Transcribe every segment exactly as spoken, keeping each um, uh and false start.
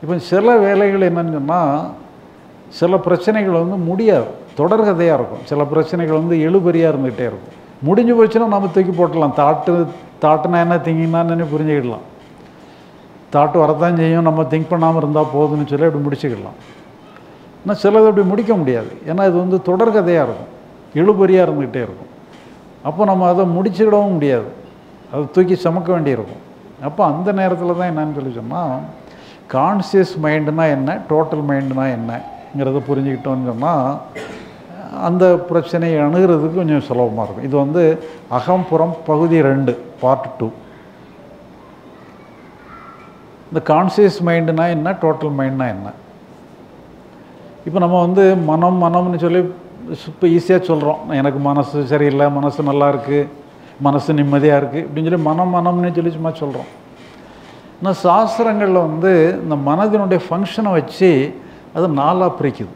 இப்போ சில வேலைகள் என்னன்னு சொன்னால் சில பிரச்சனைகள் வந்து முடியாது, தொடர்கதையாக இருக்கும். சில பிரச்சனைகள் வந்து எழுபறியாக இருந்துகிட்டே இருக்கும். முடிஞ்சு போச்சுன்னா நம்ம தூக்கி போட்டுடலாம். தாட்டு தாட்டுனா என்ன, திங்கினான்னு புரிஞ்சுக்கிடலாம். தாட்டு வரத்தான் செய்யும், நம்ம திங்க் பண்ணாமல் இருந்தால் போதுன்னு சொல்லி அப்படி முடிச்சுக்கிடலாம். ஆனால் சிலது அப்படி முடிக்க முடியாது. ஏன்னா இது வந்து தொடர்கதையாக இருக்கும், எழுபறியாக இருந்துக்கிட்டே இருக்கும். அப்போ நம்ம அதை முடிச்சுக்கிடவும் முடியாது, அதை தூக்கி சுமக்க வேண்டியிருக்கும். அப்போ அந்த நேரத்தில் தான் என்னன்னு சொல்லி சொன்னால் கான்சியஸ் மைண்டுனா என்ன, டோட்டல் மைண்டுனா என்னங்கிறத புரிஞ்சுக்கிட்டோன்னு சொன்னால் அந்த பிரச்சனையை அணுகிறதுக்கு கொஞ்சம் சுலபமாக இருக்கும். இது வந்து அகம்புறம் பகுதி ரெண்டு, பார்ட் டூ. இந்த கான்சியஸ் மைண்டுனா என்ன, டோட்டல் மைண்டுனா என்ன. இப்போ நம்ம வந்து மனம் மனம்னு சொல்லி இப்போ ஈஸியாக சொல்கிறோம். எனக்கு மனசு சரியில்லை, மனசு நல்லா இருக்குது, மனசு நிம்மதியாக இருக்குது இப்படின்னு சொல்லி மனம் மனம்னு சொல்லி சும்மா சொல்கிறோம். ஆனால் சாஸ்திரங்களில் வந்து இந்த மனதினுடைய ஃபங்க்ஷனை வச்சு அது நாலாக பிரிக்குது.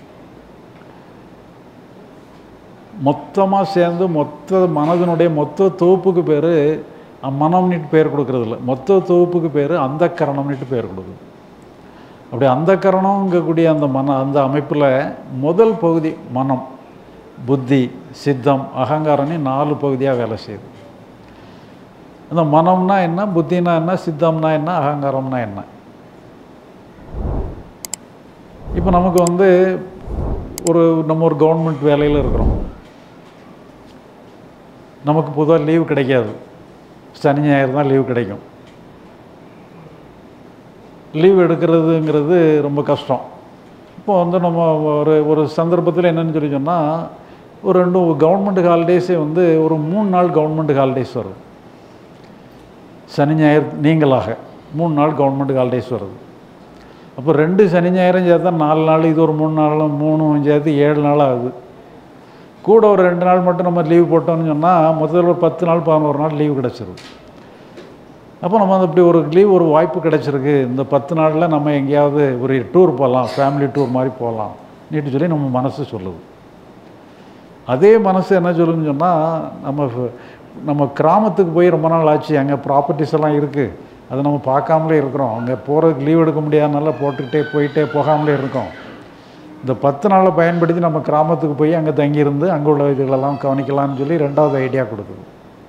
மொத்தமாக சேர்ந்து மொத்த மனதினுடைய மொத்த தொகுப்புக்கு பேர் மனம்னுட்டு பேர் கொடுக்குறதில்ல, மொத்த தொகுப்புக்கு பேர் அந்த கரணம்னுட்டு பேர் கொடுக்குது. அப்படி அந்த கரணங்கக்கூடிய அந்த மன அந்த அமைப்பில் முதல் பகுதி மனம், புத்தி, சித்தம், அகங்காரம்னு நாலு பகுதியாக வேலை செய்யுது. அந்த மனம்னா என்ன, புத்தினா என்ன, சித்தம்னா என்ன, அகங்காரம்னா என்ன. இப்போ நமக்கு வந்து ஒரு நம்ம ஒரு கவர்மெண்ட் வேலையில் இருக்கிறோம். நமக்கு பொதுவாக லீவு கிடைக்காது, சனி ஞாயிறு தான் லீவு கிடைக்கும். லீவ் எடுக்கிறதுங்கிறது ரொம்ப கஷ்டம். இப்போ வந்து நம்ம ஒரு ஒரு சந்தர்ப்பத்தில் என்னென்னு சொல்லி சொன்னால் ஒரு ரெண்டு கவர்மெண்ட் ஹாலிடேஸே வந்து ஒரு மூணு நாள் கவர்மெண்ட் ஹாலிடேஸ் வருது. சனி ஞாயிறு நீங்களாக மூணு நாள் கவர்மெண்ட் ஹாலிடேஸ் வருது. அப்போ ரெண்டு சனி ஞாயிறும் சேர்த்தா நாலு நாள், இது ஒரு மூணு நாளும் மூணும் சேர்த்து ஏழு நாள் ஆகுது. கூட ஒரு ரெண்டு நாள் மட்டும் நம்ம லீவ் போட்டோம்னு சொன்னால் முதல்ல ஒரு பத்து நாள் பதினோரு நாள் லீவு கிடச்சிருது. அப்போ நம்ம வந்து இப்படி ஒரு லீவ் ஒரு வாய்ப்பு கிடச்சிருக்கு, இந்த பத்து நாளில் நம்ம எங்கேயாவது ஒரு டூர் போகலாம், ஃபேமிலி டூர் மாதிரி போகலாம் நீட்டு சொல்லி நம்ம மனசு சொல்லுது. அதே மனசு என்ன சொல்லுன்னு சொன்னால் நம்ம நம்ம கிராமத்துக்கு போய் ரொம்ப நாள் ஆச்சு, அங்கே ப்ராப்பர்ட்டிஸ் எல்லாம் இருக்குது, அதை நம்ம பார்க்காமலே இருக்கிறோம். அங்கே போகிறதுக்கு லீவ் எடுக்க முடியாதனால போட்டுக்கிட்டே போயிட்டே போகாமலே இருக்கோம். இந்த பத்து நாளை பயன்படுத்தி நம்ம கிராமத்துக்கு போய் அங்கே தங்கியிருந்து அங்கே உள்ள இதுகளெல்லாம் கவனிக்கலாம்னு சொல்லி ரெண்டாவது ஐடியா கொடுக்குது.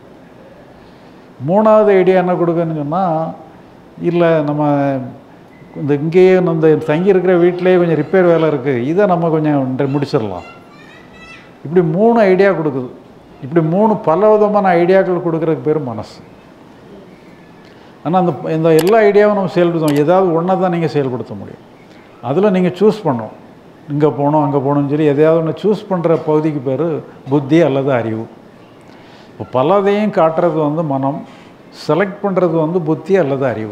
மூணாவது ஐடியா என்ன கொடுக்குன்னு சொன்னால், இல்லை நம்ம இந்த இங்கேயே இந்த தங்கியிருக்கிற வீட்டிலேயே கொஞ்சம் ரிப்பேர் வேலை இருக்குது, இதை நம்ம கொஞ்சம் முடிச்சிடலாம். இப்படி மூணு ஐடியா கொடுக்குது. இப்படி மூணு பல விதமான ஐடியாக்கள் கொடுக்குறதுக்கு பேர் மனசு. ஆனால் அந்த இந்த எல்லா ஐடியாவும் நம்ம செயல்படுத்துவோம், ஏதாவது ஒன்றை தான் நீங்கள் செயல்படுத்த முடியும். அதில் நீங்கள் சூஸ் பண்ணணும், இங்கே போகணும் அங்கே போகணும்னு சொல்லி எதையாவது ஒன்று சூஸ் பண்ணுற பகுதிக்கு பேர் புத்தி அல்லது அறிவு. இப்போ பலதையும் காட்டுறது வந்து மனம், செலக்ட் பண்ணுறது வந்து புத்தி அல்லது அறிவு.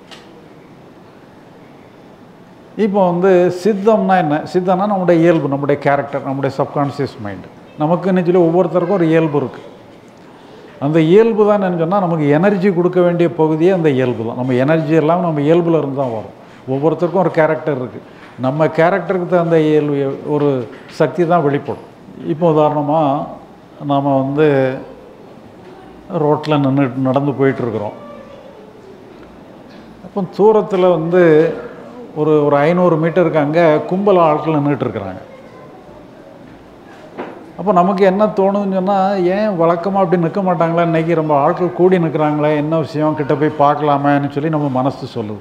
இப்போ வந்து சித்தம்னா என்ன, சித்தம்னா நம்முடைய இயல்பு, நம்முடைய கேரக்டர், நம்முடைய சப்கான்ஷியஸ் மைண்டு. நமக்குன்னு சொல்லி ஒவ்வொருத்தருக்கும் ஒரு இயல்பு இருக்குது. அந்த இயல்பு தான் என்னன்னு சொன்னால் நமக்கு எனர்ஜி கொடுக்க வேண்டிய பகுதியே அந்த இயல்பு தான். நம்ம எனர்ஜி எல்லாம் நம்ம இயல்பில் இருந்து தான் வரும். ஒவ்வொருத்தருக்கும் ஒரு கேரக்டர் இருக்குது. நம்ம கேரக்டருக்கு தகுந்த இயல்பு ஒரு சக்தி தான் வெளிப்படும். இப்போ உதாரணமாக நாம் வந்து ரோட்டில் நின்று நடந்து போயிட்டுருக்குறோம். அப்போ தூரத்தில் வந்து ஒரு ஒரு ஐநூறு மீட்டருக்கு அங்கே கும்பல் ஆட்கள் நின்றுட்டுருக்குறாங்க. அப்போ நமக்கு என்ன தோணுதுன்னு சொன்னால், ஏன் வழக்கமாக அப்படி நிற்க மாட்டாங்களா, இன்றைக்கி ரொம்ப ஆட்கள் கூடி நிற்கிறாங்களே, என்ன விஷயம், கிட்ட போய் பார்க்கலாமேன்னு சொல்லி நம்ம மனசு சொல்லுது.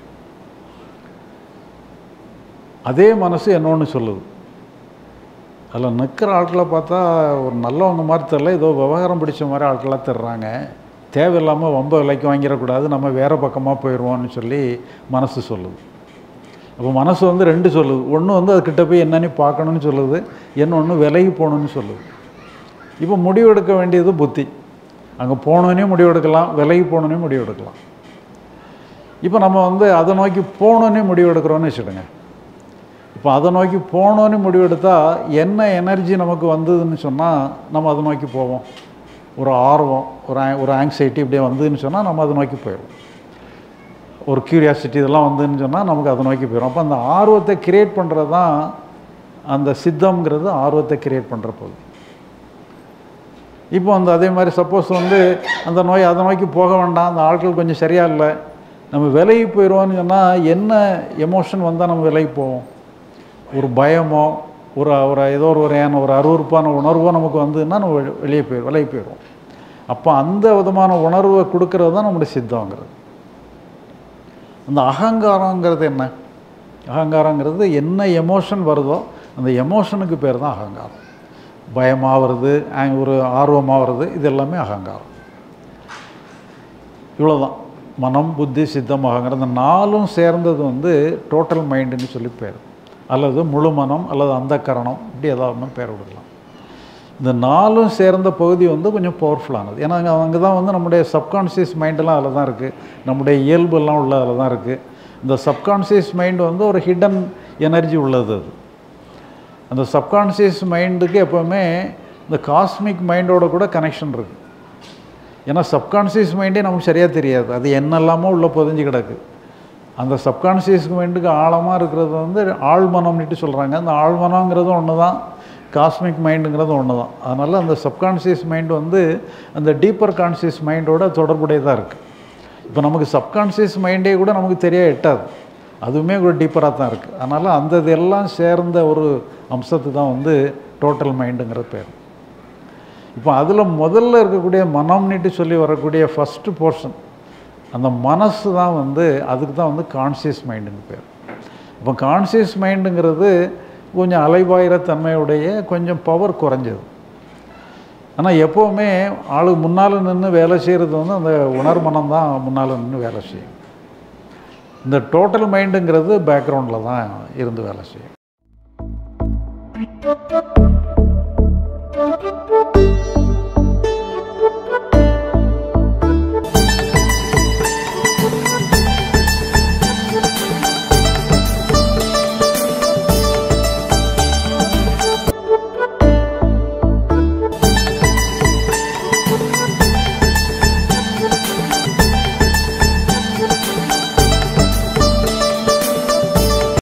அதே மனசு என்னொன்று சொல்லுது, அதில் நிற்கிற ஆட்களை பார்த்தா ஒரு நல்லவங்க மாதிரி தெரில, ஏதோ விவகாரம் பிடிச்ச மாதிரி ஆட்களாக தர்றாங்க, தேவையில்லாமல் ரொம்ப விலைக்கு வாங்கிடக்கூடாது, நம்ம வேறு பக்கமாக போயிடுவோம்னு சொல்லி மனசு சொல்லுது. அப்போ மனசு வந்து ரெண்டு சொல்லுது. ஒன்று வந்து அதுக்கிட்ட போய் என்னன்னு பார்க்கணுன்னு சொல்லுது, இன்னொன்று விலகி போகணுன்னு சொல்லுது. இப்போ முடிவெடுக்க வேண்டியது புத்தி. அங்கே போகணுன்னே முடிவெடுக்கலாம், விலகி போகணுன்னே முடிவெடுக்கலாம். இப்போ நம்ம வந்து அதை நோக்கி போகணுன்னே முடிவெடுக்கிறோன்னு வச்சுடுங்க. இப்போ அதை நோக்கி போகணுன்னு முடிவெடுத்தால் என்ன எனர்ஜி நமக்கு வந்ததுன்னு சொன்னால் நம்ம அதை நோக்கி போவோம். ஒரு ஆர்வம், ஒரு ஒரு ஆங்ஸைட்டி இப்படியே வந்ததுன்னு சொன்னால் நம்ம அதை நோக்கி போயிடுவோம். ஒரு க்யூரியாசிட்டி இதெல்லாம் வந்துன்னு சொன்னால் நமக்கு அதை நோக்கி போயிடும். அப்போ அந்த ஆர்வத்தை கிரியேட் பண்ணுறது தான் அந்த சித்தம்ங்கிறது, ஆர்வத்தை கிரியேட் பண்ணுற போது. இப்போ அந்த அதே மாதிரி சப்போஸ் வந்து அந்த நோய் அதை நோக்கி போக வேண்டாம், அந்த ஆட்கள் கொஞ்சம் சரியாக இல்லை, நம்ம விலகி போயிடுவோன்னு சொன்னால் என்ன எமோஷன் வந்தால் நம்ம விலகி போவோம்? ஒரு பயமோ ஒரு ஒரு ஏதோ ஒரு வகையான ஒரு அருவருப்பான உணர்வோ நமக்கு வந்ததுன்னா நம்ம வெளியே போய் விலகி போயிடுவோம். அப்போ அந்த விதமான உணர்வை கொடுக்கறது தான் நம்முடைய சித்தங்கிறது. அந்த அகங்காரங்கிறது என்ன? அகங்காரங்கிறது என்ன எமோஷன் வருதோ அந்த எமோஷனுக்கு பேர் தான் அகங்காரம். பயமாக வருது, ஒரு ஆர்வமாக வருது, இது எல்லாமே அகங்காரம். இவ்வளோதான். மனம், புத்தி, சித்தம், அகங்காரம் இந்த நாலும் சேர்ந்தது வந்து டோட்டல் மைண்டுன்னு சொல்லி பேர், அல்லது முழு மனம் அல்லது அந்த கரணம், இப்படி ஏதாவது பேர் விடலாம். இந்த நாலும் சேர்ந்த பகுதி வந்து கொஞ்சம் பவர்ஃபுல்லானது. ஏன்னா அங்கே அங்கே தான் வந்து நம்முடைய சப்கான்ஷியஸ் மைண்டெல்லாம் அதில் தான் இருக்குது, நம்முடைய இயல்பெல்லாம் உள்ள அதில் தான் இருக்குது. இந்த சப்கான்ஷியஸ் மைண்டு வந்து ஒரு ஹிடன் எனர்ஜி உள்ளது. அது அந்த சப்கான்ஷியஸ் மைண்டுக்கு எப்போவுமே இந்த காஸ்மிக் மைண்டோட கூட கனெக்ஷன் இருக்குது. ஏன்னா சப்கான்ஷியஸ் மைண்டே நமக்கு சரியாக தெரியாது, அது என்னெல்லாமோ உள்ளே புதைஞ்சு கிடக்கு. அந்த சப்கான்ஷியஸ் மைண்டுக்கு ஆழமாக இருக்கிறது வந்து ஆழ்மனம்னுட்டு சொல்கிறாங்க. அந்த ஆழ்மனங்கிறது ஒன்று தான், காஸ்மிக் மைண்டுங்கிறது ஒன்று தான். அதனால் அந்த சப்கான்ஷியஸ் மைண்டு வந்து அந்த டீப்பர் கான்ஷியஸ் மைண்டோட தொடர்புடையதாக இருக்குது. இப்போ நமக்கு சப்கான்ஷியஸ் மைண்டே கூட நமக்கு தெரிய எட்டாது, அதுவுமே கூட டீப்பராக தான் இருக்குது. அதனால் அந்த இதெல்லாம் சேர்ந்த ஒரு அம்சத்து தான் வந்து டோட்டல் மைண்டுங்கிற பேர். இப்போ அதில் முதல்ல இருக்கக்கூடிய மனம்னுட்டு சொல்லி வரக்கூடிய ஃபஸ்ட்டு போர்ஷன், அந்த மனசு தான் வந்து அதுக்கு தான் வந்து கான்ஷியஸ் மைண்டுன்னு பேர். இப்போ கான்ஷியஸ் மைண்டுங்கிறது கொஞ்சம் அலைபாயிர தன்மையுடைய கொஞ்சம் பவர் குறைஞ்சது. ஆனால் எப்போவுமே ஆளு முன்னால் நின்று வேலை செய்கிறது வந்து அந்த உணர்மனம் தான் முன்னால் நின்று வேலை செய்யும். இந்த டோட்டல் மைண்டுங்கிறது பேக்ரவுண்டில் தான் இருந்து வேலை செய்யும்.